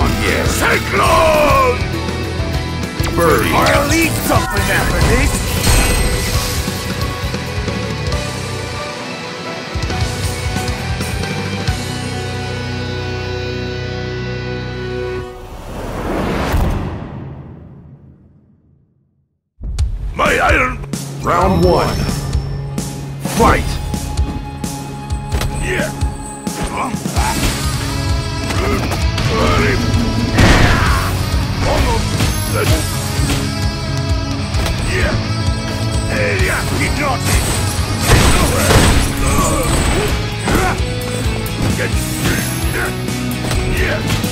Zangief. Cyclone! Birdie. I'll eat something after this! My iron... Round 1. Fight! Yeah! Yeah! Hey, yeah! He got me! Yeah!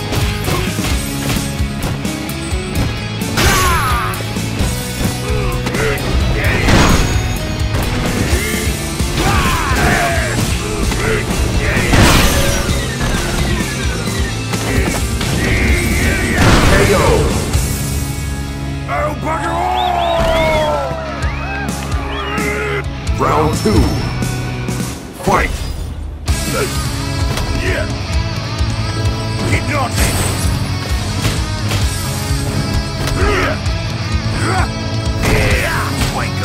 Round 2. Fight! Yeah! He got me! Yeah! Wake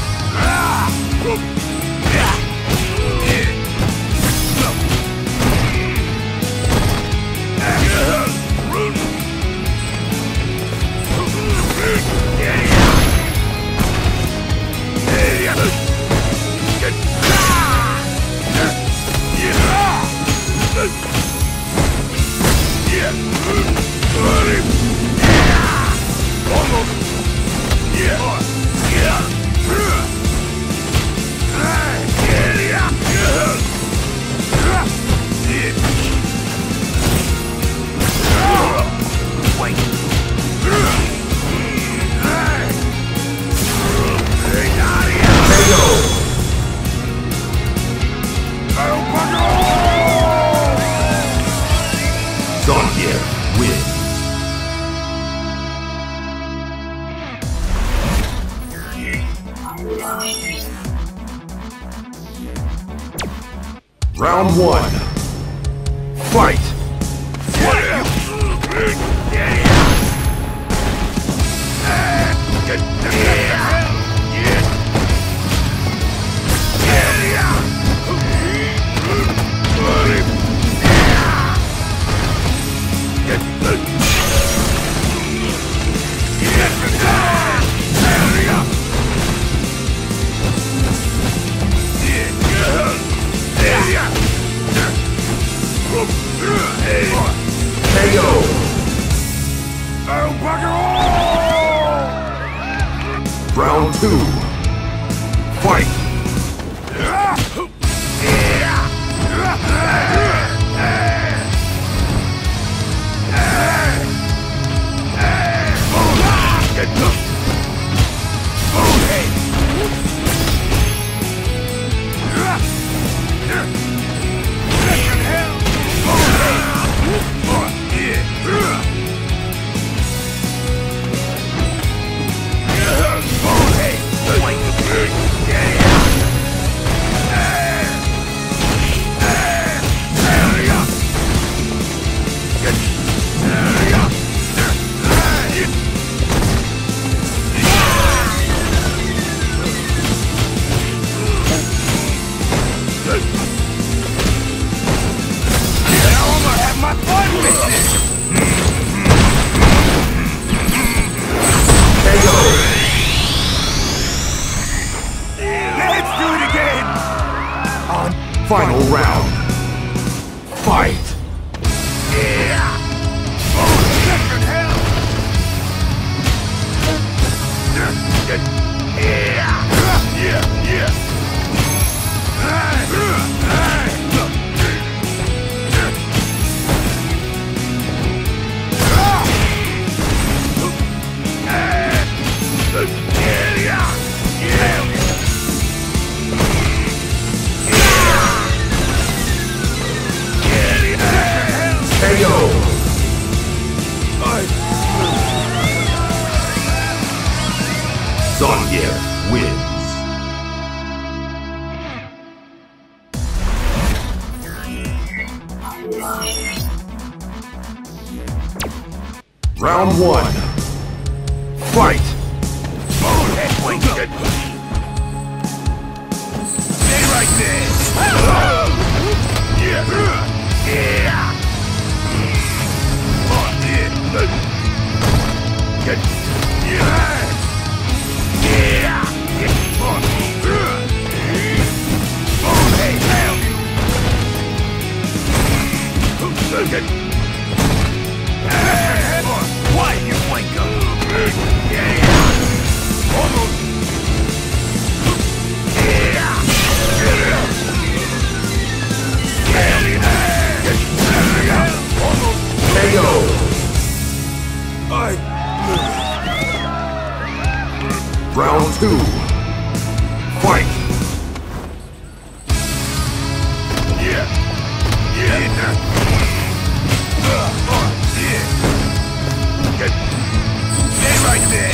Zangief wins. Round 1. Fight! KO! Round 2. Fight! Final round. Fight! KO! Zangief wins. Round 1. Fight! Stay right there! Yeah! Yeah! Oh, yeah! Get! Yeah! Yeah! Oh, hey, hell! Get! Why, you wanker? Yeah! Almost! KO! Round 2. Fight! Yeah! Yeah! Yeah! Get! Stay right there!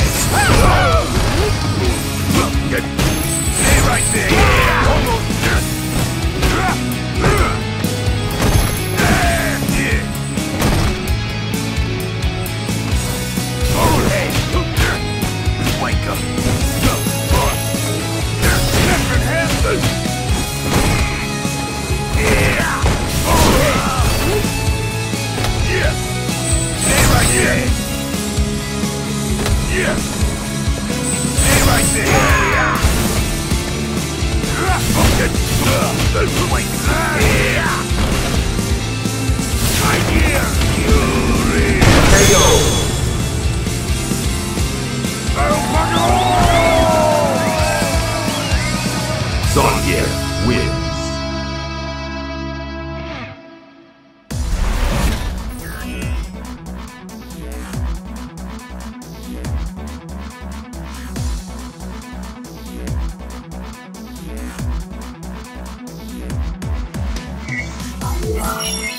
Get! Stay right there! Almost! Yeah! Oh, hey! Wake up! Different hands! Yeah! Oh, hey! Yeah! Stay right there! Yeah! Stay right there! Yeah! Get! Wait! Yeah! I hear Fury! KO! Zangief wins. Yeah.